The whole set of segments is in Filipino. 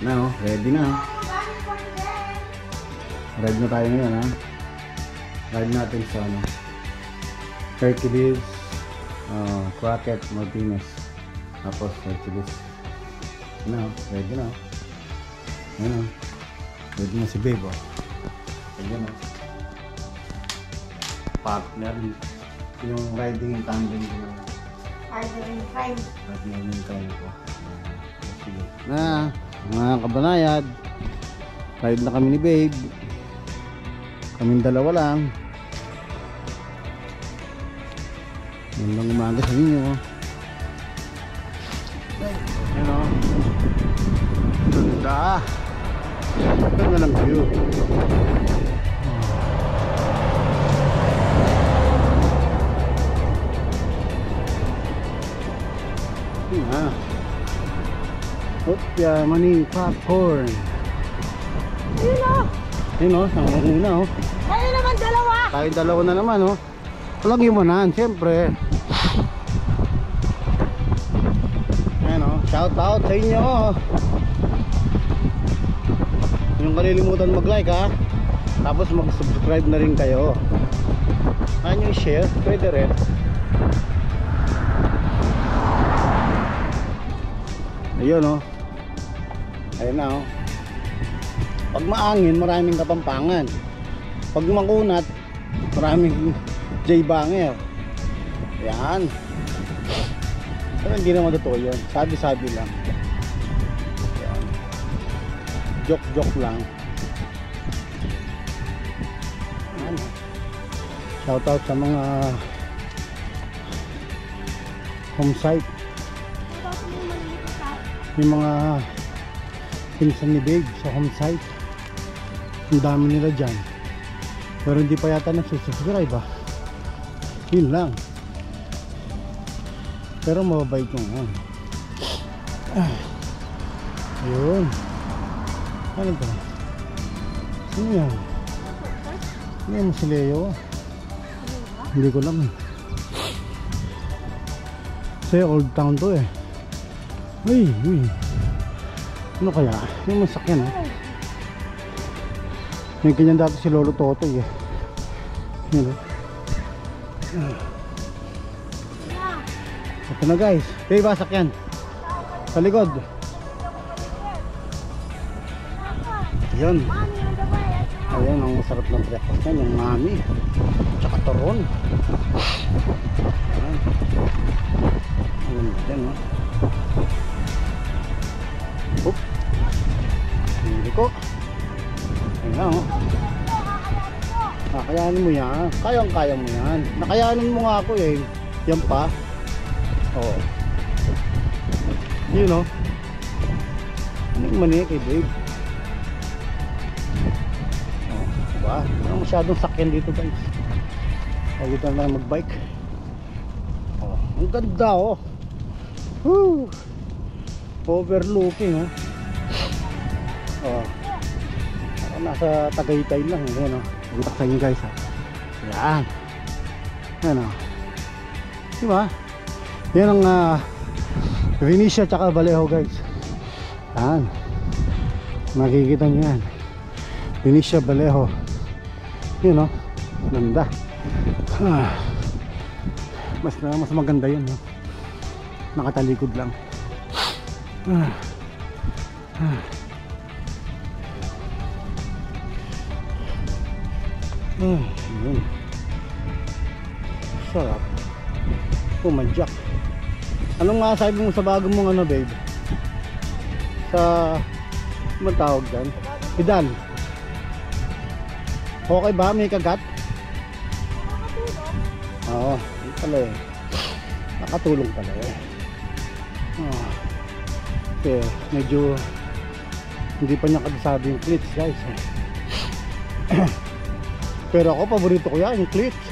Na, ready na. Ride na tayo ngayon, ha. Ride natin sa ano, Hercules, Crockett, Martinez. Tapos Hercules. Na, ready na. Ayun, ready na si Babe, oh. Ayun, oh. Partner yung riding in tandem ko. Riding in crime. Riding in crime ko. Na, mga kabanayad, ride na kami ni Babe. Kaming dalawa lang. Yan lang umaga sa inyo. Ano? Ganda. Ganda lang view. Opya, maning popcorn. Ayun o, sanguna o. Tayo naman dalawa. Tayong dalawa na naman o. Walang iwanan, syempre. Ayun o, shout out sa inyo o. Yung kalilimutan mag like ha. Tapos mag subscribe na rin kayo. Ano yung share, pwede rin. Ayun o. Ayun na o. Pag maangin, maraming kapampangan. Pag makunat, maraming J-banger. Yan. Pero hindi naman totoo yun. Sabi-sabi lang. Yan. Joke-joke lang. Yan. Shoutout sa mga home site. Yung mga pinsan ni Babe sa home site. Ang dami nila dyan. Pero hindi pa yata nagsusubscribe ah. Yun lang. Pero mababait ko nga. Ayun. Ano ba? Sino yan? Ano yan si Leo? Hindi ko lang eh. Kasi old town to eh. Uy, uy. Ano kaya? Yung masakyan eh. Yung kanyan dati si Lolo Totoy eh. Yun eh. Ito na guys. Babe, sakyan. Sa likod. Ayan. Ayan, ang masarap ng breakfast yan. Yung mami. Tsaka toron. Ayan. Ayan, ayan no. Oop. Hindi ko. Ayun na oh. Nakayanin mo yan. Kayang-kaya mo yan. Nakayanin mo nga ako eh. Yan pa. Oo. Yun oh. Ano yung mani kay Babe? Oh, diba? Ano masyadong sakyan dito guys. Kaya dito na lang mag-bike. Oh, ang ganda oh. Woo! Overlooking oh. Oh. Nasa Tagaytay lang yan o. Butak sa inyo guys ha. Yan. Yan o. Diba? Yan ang Venecia tsaka Vallejo guys. Yan. Makikita nyo yan. Venecia, Vallejo. Yan o. Ganda. Mas maganda yun o. Nakatalikod lang. Yun. Sarap. Pumadyak. Anong masasabi mo sa bago mong ano babe? Sa ano tawag dyan? Sedan. Okay ba? May kagat? Oo. Yun pala eh. Nakatulong pala eh. Kasi medyo hindi pa niya kasabi yung clips guys. Pero ako, paborito ko yan, yung clips.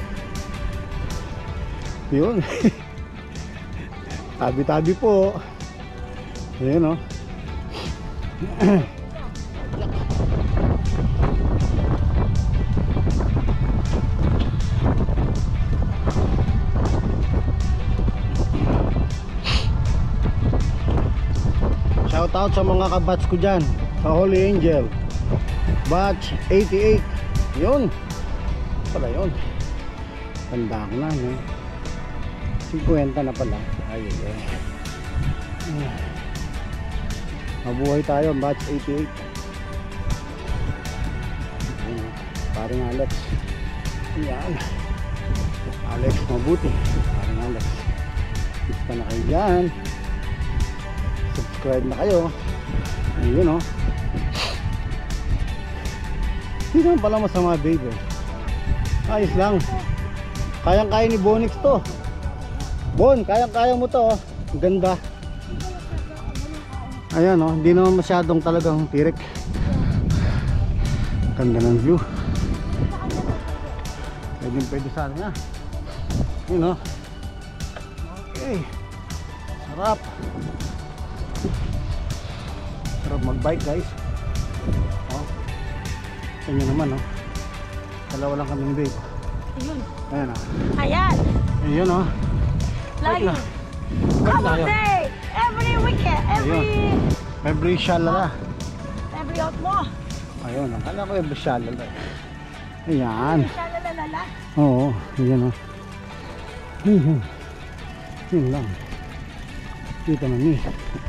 Yun. Tabi-tabi po. Ayan o. Shout out sa mga kabatch ko dyan sa Holy Angel batch 88. Yun pala yun. Tanda ko na yun. 50 na pala. Ayun eh. Mabuhay tayo batch 88. Paring Alex. Yan Alex, mabuti. Paring Alex, gusto na kayo dyan. Subscribe na kayo. Ayun o. Hindi naman pala masama babe eh. Ayos lang. Kayang-kaya ni Bonix to. Bon, kayang-kaya mo to. Ang ganda. Ayan o, hindi naman masyadong talagang tirik. Ganda ng view. Pwede sana niya. Yun o. Okay. Sarap. Sarap mag-bike guys. O. Tingnan naman o. Dalawa lang kaming babe. Ayun. Ayan o. Ayan. Ayun o. Lagi. Every day. Every weekend. Every shalala. Every out mo. Ayun, akala ko yung shalala. Ayan. Shalalala. Oo, ayan o. Ayun. Yun lang. Dito na ni.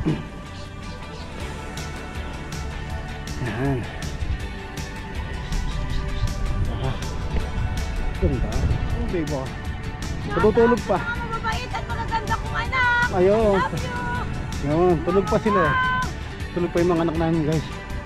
Ayan. Ganda. Ang babe o. Tutulog pa. Mga mabait at magaganda kong anak. Ayun. Love you. Ayun, tulog pa sila eh. Tulog pa yung mga anak namin guys.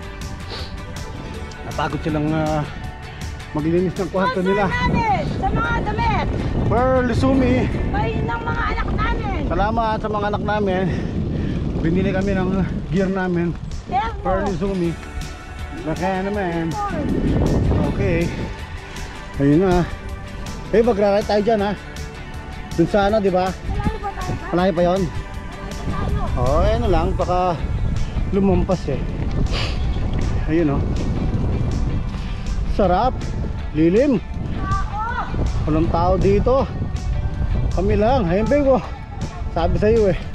Napagod silang maglinis ng kwarto nila. Namin, sa mga damit. Pearl Sumi, Bay ng mga anak namin. salamat sa mga anak namin. Binili kami ng gear namin. Pearl Sumi. Kaya naman. Okay. Ayun na. Eh, mag-ride tayo dyan ha. Dun sa ano, di ba? Malayo pa tayo. Malayo pa yun. Malayo tayo. Oh, ano lang, baka lumampas eh. Ayun oh. Sarap. Lilim. Walang tao dito. Kami lang. Ayun babe oh. Sabi sa'yo eh.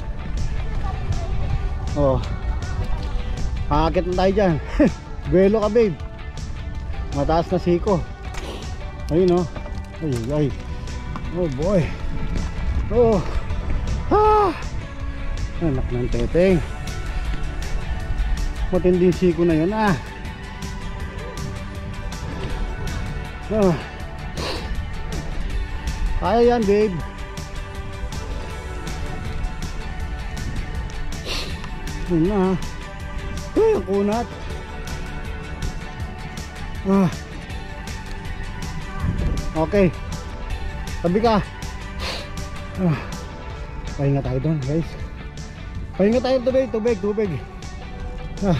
Oh. Aakit na tayo dyan. Buwelo ka babe. Mataas na siko. Ayun oh. Ay ay. Oh boy. Oh. Ah. Anak ng teteng. Matinding siko na yun ah. Oh. Kaya yan babe. Yun na. Uy, ang kunat. Ah. Okay. Tabi ka. Ah. Pahinga tayo doon guys. Pahinga tayo, tubig. Ah.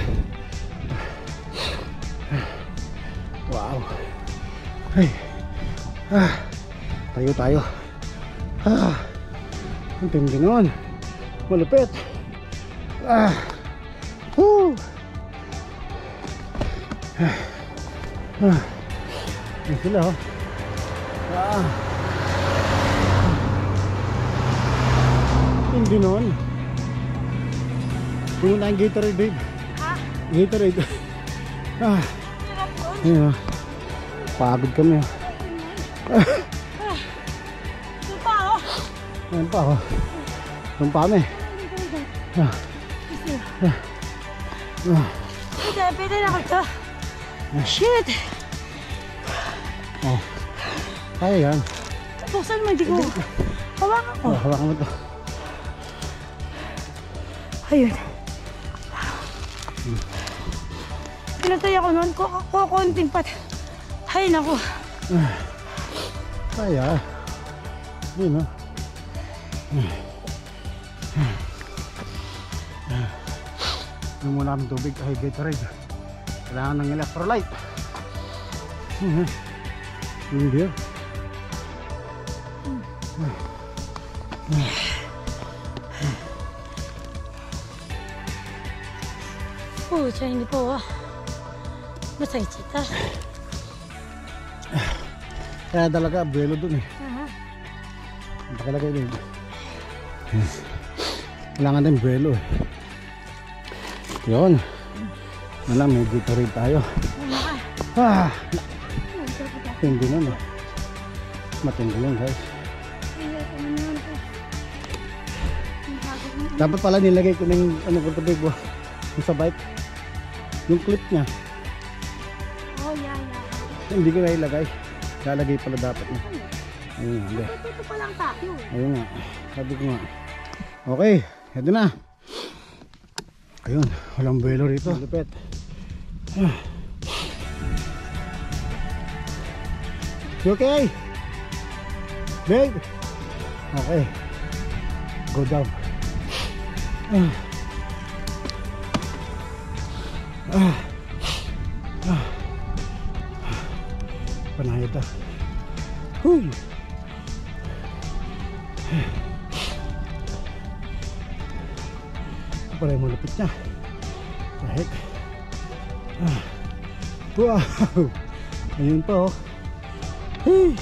Wow. Ay. Ah. Tayo. Ah. Ang tindi nun. Malupit. Ah. Woo. Ah. Ah. Yan sila oh. Ah. Hindi nun. Puno tayong Gatorade babe. Ha? Gatorade. Ah. Sarap yun. Ayun oh. Pagod kami oh. Ito pa oh. Ayan pa oh. Ayan pa kami. Ah. Ah. Pwede na ako ito. Shit. Oh. Kaya yan. Buksan mo, hindi ko. Hawakan ko. Oh, hawakan mo to. Ayun. Pinatay ako noon. Konting pat. Ay, naku. Kaya. Yun oh. Yung muna kami tubig. Ay, Gatorade. Kailangan ng electrolyte. Yung beer. Siya hindi po masakit siya. Kaya talaga, buwelo dun eh. Ang pakalagay din. Kailangan din buwelo eh. Yun. Alam, may Gatorade tayo. Ah! Matindi nun eh. Matindi yun guys. Dapat pala nilagay ko ng ano ko tubig ko. Yung sa bike. Yung clip niya. Oh, yeah. Hindi ko na ilagay. Lalagay pala dapat na. Ayun nga. Hindi. Ito pa lang tayo. Ayun nga. Sabi ko nga. Okay. Ito na. Ayun. Walang buwelo rito. Lupit. You okay? Babe? Okay. Go down. Panay ito. Huy! Ito pala yung malupit niya. Kahit. Wow! Ayun pa oh. Hey!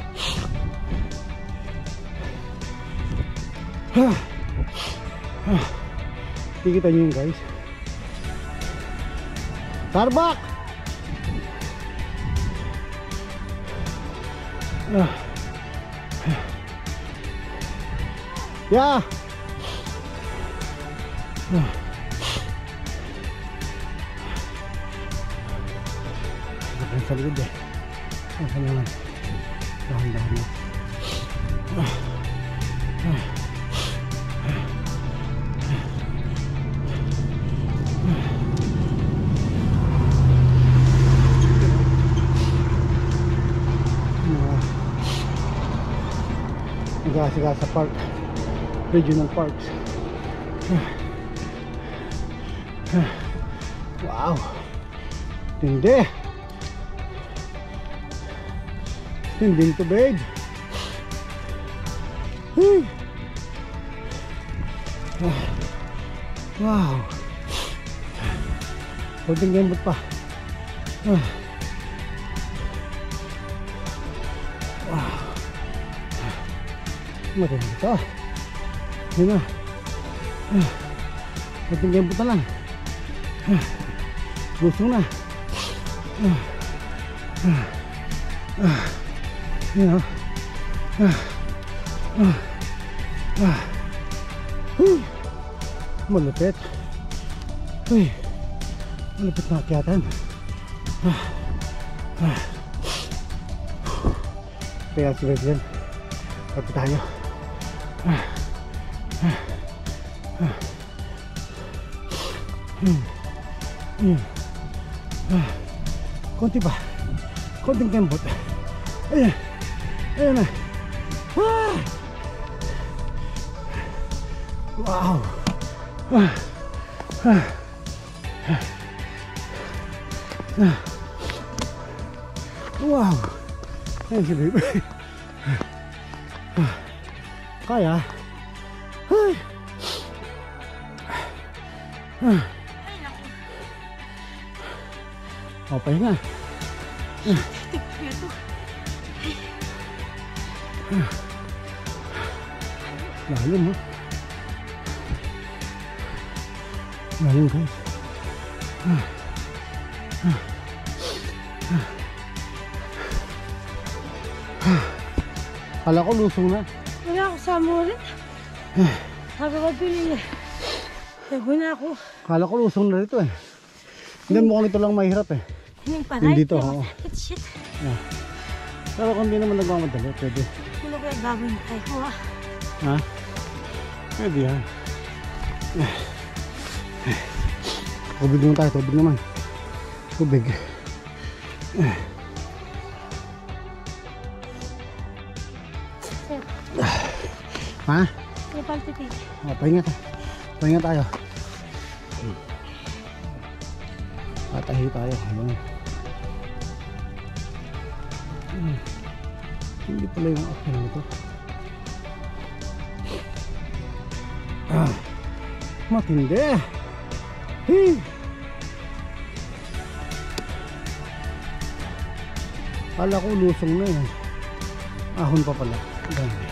Kikita nyo yun guys. Tarbak! Yeah! Bakit sa likod eh. Bakit naman. Dahan-dahan na. Nag-aasiga sa park, regional parks. Wow, tindi tinding tubig. Wow, kunting gambot pa. Matindi ito. Yun na. Kunting gambot na lang. Busong na. Yun o. Malupit. Malupit na akyatan. Kaya sulit yan. Kapitahan nyo. Konti pa. Konting kembot. Ayan. Ayan na. Wow. Wow. Ayan si baby. Kaya. Okay nga. Lalim ha. Lalim guys. Kala ko lusong na. Wala ako sa ulit. Sabi ko pinili. Sabi na ako. Kala ko lusong na rito eh. Hindi mo kung ito lang mahirap eh. Hindi dito ha. Shit. Yeah. Pero kung hindi naman nagmamadali, pwede. Ano kaya gagawin tayo ha? Ha? Pwede ha. Tubig naman tayo, tubig naman. Tubig. Sir. Ha? Kapal titig. Pahinga tayo. Pahinga tayo. Patahi tayo. Hindi pala yung akin nito. Matindi. Hey. Kala ko lusong na yan. Ahon pa pala. Dami.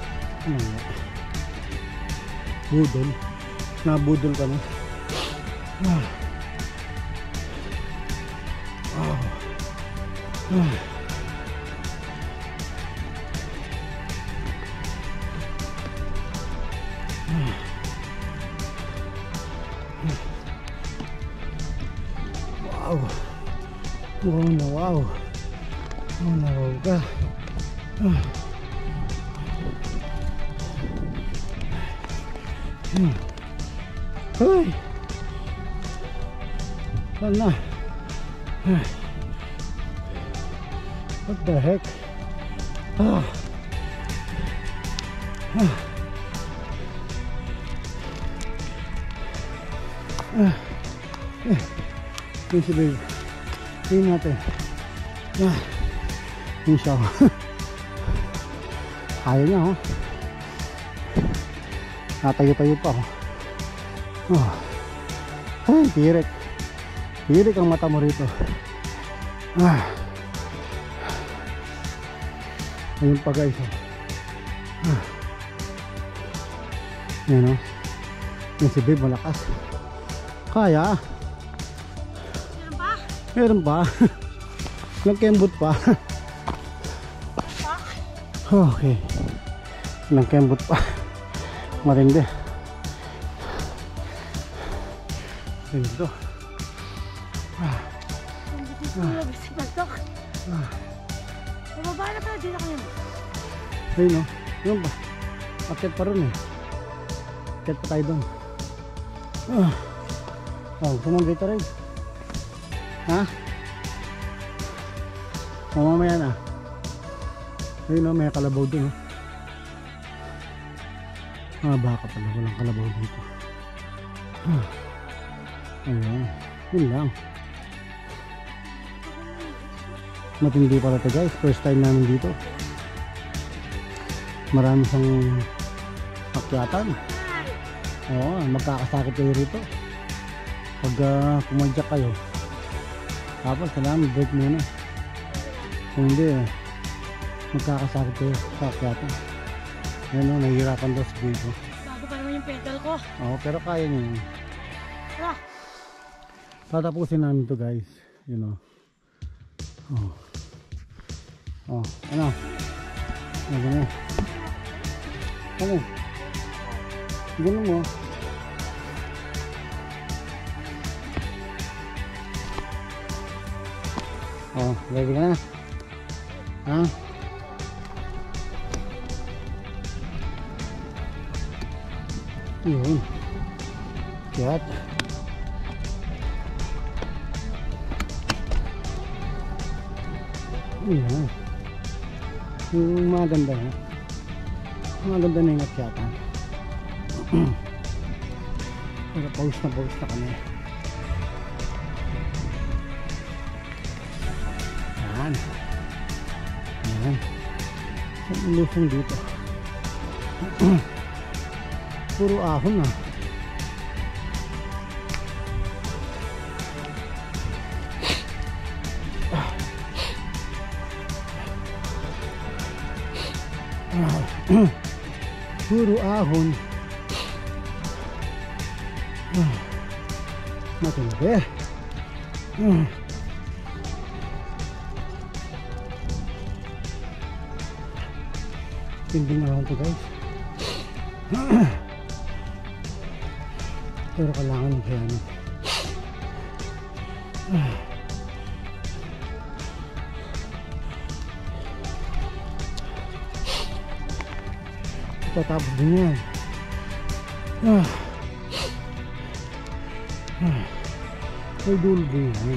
Ano nga? Budol. Nabudol ka na. Wow. Wow na wow. Wow na wow ka. Hoy. Saan na? What the heck? Easy babe. Tingnan natin. Yung siya. Ayaw niya oh. Natayo-tayo pa oh. Ay, tirik. Tirik ang mata mo rito. Ayun pa guys oh. Yan oh. Yan si babe malakas. Kaya. Meron pa. Nagkembot pa. Okay. Nagkembot pa. Matindi. Matindi to. Bababa na pala, dito kayo. Ayun o. Yun ba? Akit pa rin eh. Akit pa tayo doon. Gusto mo ang Gatorade? Ha? Mamamaya na. Ayun o, may kalabaw doon o. Baka pala, walang kalabaw dito. Ayun, yun lang. Matindi pala ito guys, first time namin dito. Marami siyang akyatan. Oo, magkakasakit kayo rito pag pumadyak kayo. Tapos kailangan break muna. Kung hindi magkakasakit kayo sa akyatan. Yan o, nahihirapan daw sa dito. Bago pa naman yung pedal ko. Oo, pero kaya niya yun. Tatapusin namin to guys. You know. Ano? Ano? Ano? Ganun mo. Ready ka na? Ha? Yun. Kiyat. Ayan. Yung maganda na. Maganda na yung akyatan. Pero pause na kami. Ayan. Ayan. Ang lusong dito. Puro ahon na. Puro ahon. Matindi. Tinding ahon to guys. Pero kailangan kaya ano. Tatapos din yan. May dulo din yan.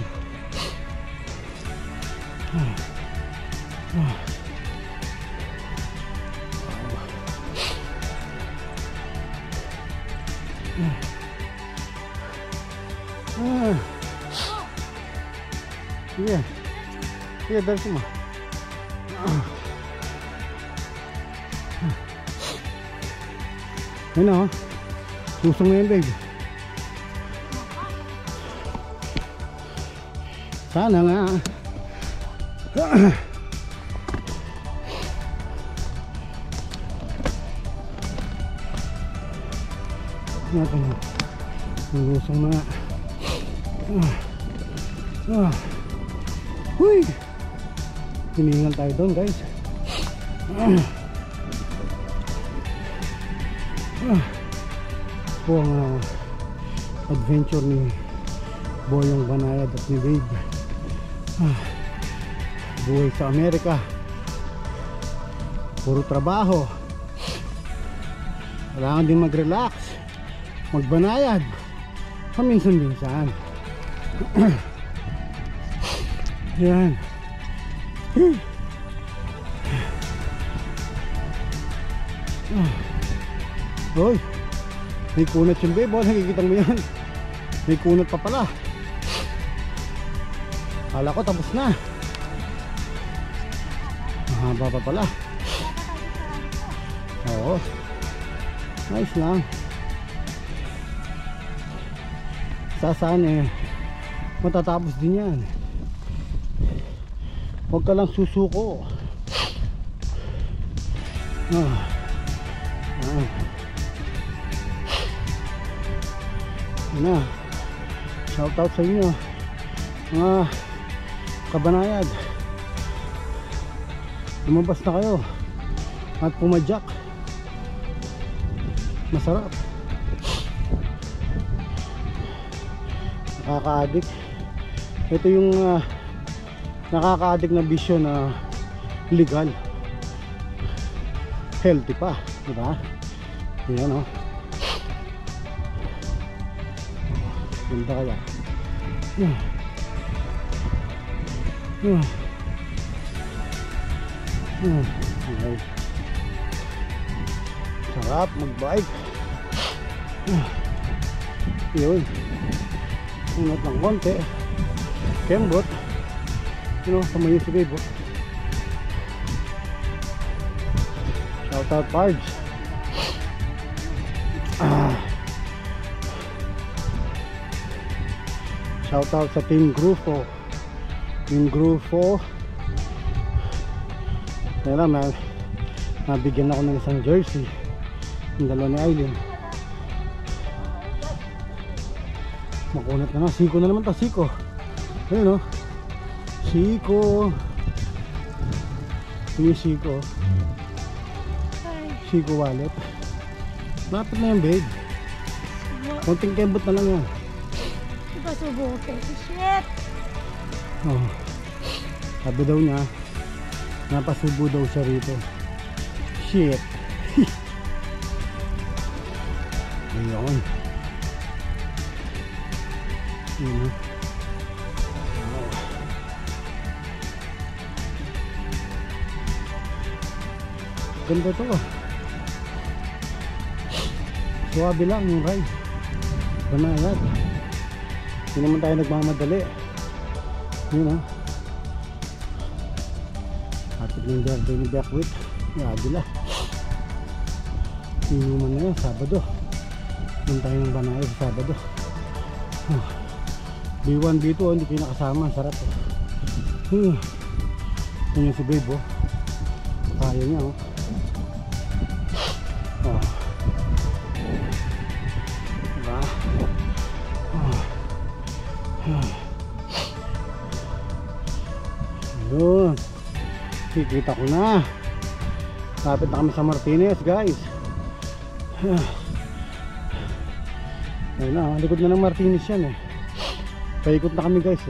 Sige. Sige, dali mo. Ayun o. Susong na yun, babe. Sana nga. Natin. Susong na nga. Huy! Hiningal tayo doon, guys. Po ang adventure ni Boyong Banayad at ni Babe. Buhay sa Amerika, puro trabaho. Kailangan din mag-relax, magbanayad paminsan-minsan. Yan. Hoy, may kunat yung Babe. Nakikita mo yan, may kunat pa pala. Kala ko tapos na. Mahaba pa pala. Oo, nice lang. Sasaan matatapos din yan. Huwag ka lang susuko. Na, shout out sa inyo mga kabanayad. Lumabas na kayo at pumadyak. Masarap. Nakaka-addict. Ito yung nakaka-addict na bisyo na legal, healthy pa, diba? Yan, ganda kaya. Okay. Sarap mag-bike. Yun, unat ng konti, kembot. Tamayo si Babe. Shout out Parge. Shout out sa Team Grufo. Team Grufo. Kaya lang, nabigyan ako ng isang jersey. Yung dalawa ni Aileen. Makunat na na. Siko na naman ta, Siko. Ayun o. Siko. Yung Siko. Siko wallet. Lapit na yan, Babe. Konting kembot na lang yan. Ipasubo ko kayo. Shit! Sabi daw niya, napasubo daw siya rito. Shit. Ayun. Ayun. Ganda to. Suwabe lang yung ride. Banayad. Hindi naman tayo nagmamadali. Yun Hatid ng birthday ni Beckwith. Yadila. Inuman na yun, Sabado. Doon tayo ng Banayad sa Sabado. B1, B2 hindi kayo nakasama. Sarap Yun yung si Babe kaya niya diba? Yun, kikita ko na. Lapit na kami sa Martinez, guys. Ayun na, likod na ng Martinez yan paikot na kami, guys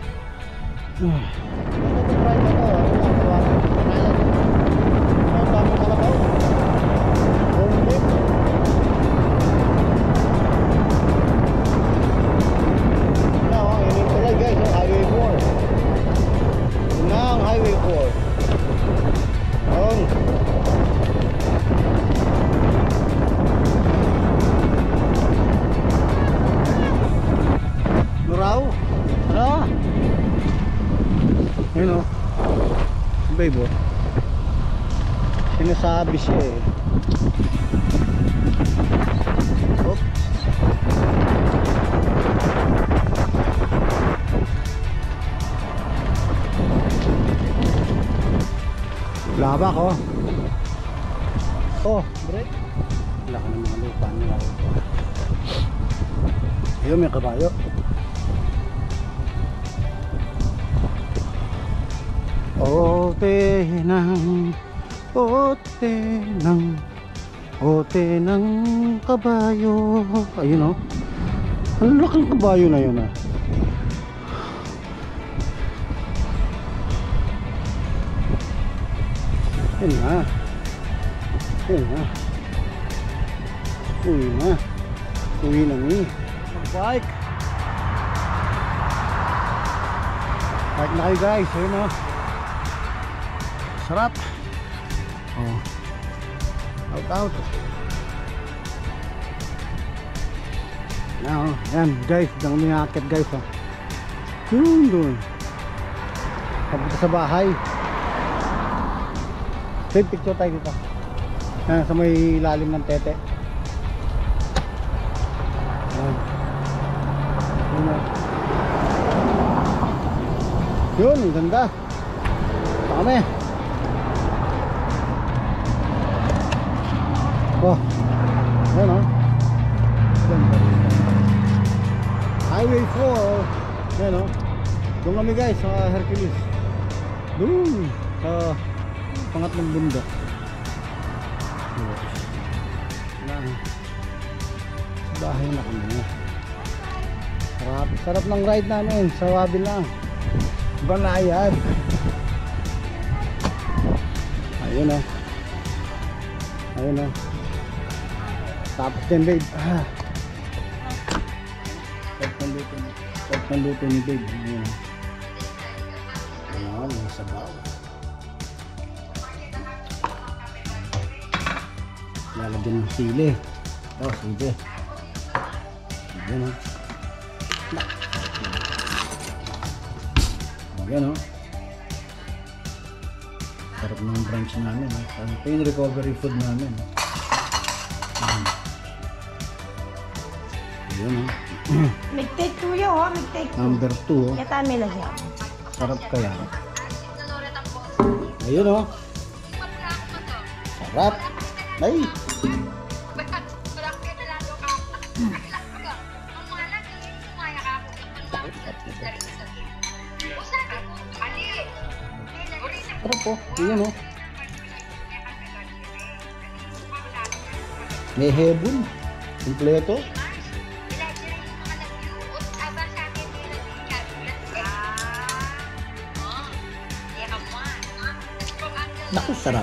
Babe sinasabi siya laba ko break wala ka ng mga lupa nila ayun may kabayo Ote ng kabayo. Ayun oh. Ang laking kabayo na yun ah. Ayun na. Ayun na. Uwi na. Uwi na ni. Bike. Bike na kayo guys. Ayun oh. Sarap. Oh. Out. Now, yan guys, diyan kami nakakit guys oh. Doon. Papunta sa bahay. Take picture tayo dito. Yan, sa may lalim ng tete. Yan. Yun, ang ganda. Ito kami. Oh, yan o. Highway 4. Yan o. Doon kami guys sa Hercules. Doon sa pangatlong bundok. Bahay na kami. Sarap ng ride namin. Sawabi lang. Banayad. Ayun o. Ayun o. Tapos din babe. Tapos ng luto ni babe. Ayun. Ayun, may sabaw. Lalagyan ng sili. Oh, sili. Ayun o. Ayun o. Sarap ng brunch namin. Ito yung recovery food namin. Ayun o. Nag-take 2 yun, oh. Nag-take 2. Number 2 o. Yataan may lagyan. Sarap kaya. Ayun o. Sarap. Ay. Sarap po. Ayun o. May hebon. Kompleto. Naku, sarap.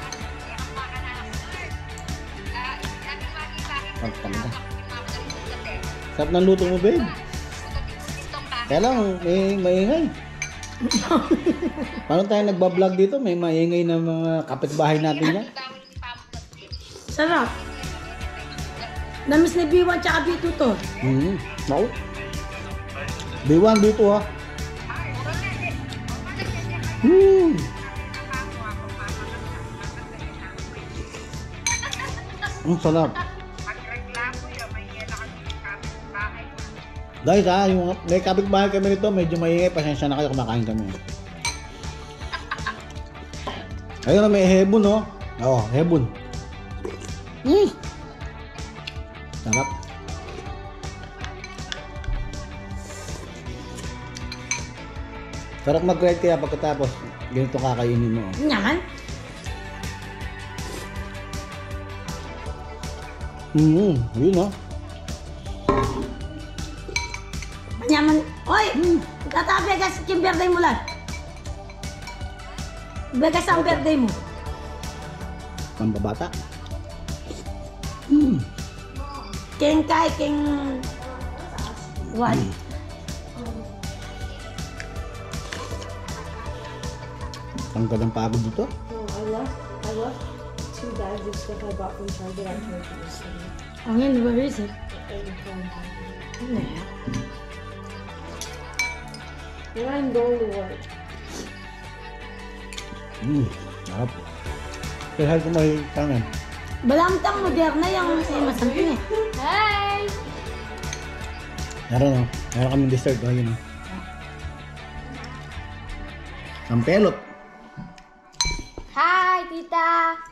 Sarap talaga. Sarap ng luto mo, babe. Kaya lang, may maingay. Paano tayo nagbablog dito? May maingay na mga kapitbahay natin yan. Sarap. Namis ni B1 tsaka B2 to. Naku. B1, B2 ha. Ang sarap. Guys ha, yung may kapitbahay kami nito, medyo maingay, pasensya na kayo, kumakain kami. Ayun na, may hebon no. Oo, hebon. Sarap. Sarap mag-ride kaya pagkatapos ganito kakainin mo. Naman. Yun no. Nyaman. Oy! Kata Vegas, yung birthday mo lang. Vegas ang birthday mo. Pambabata. King Kai, King... What? Ang gadang pagod dito. I left 2 bags of stuff I bought from Target on Target yesterday. Ang yan, where is it? When I'm going to work. Sarap. Kaya ko may tangan. Balamtang moderna yung masamping eh. Hey! Meron o. Meron kaming dessert o. Yun o. Ang pelot. Hi, Tita!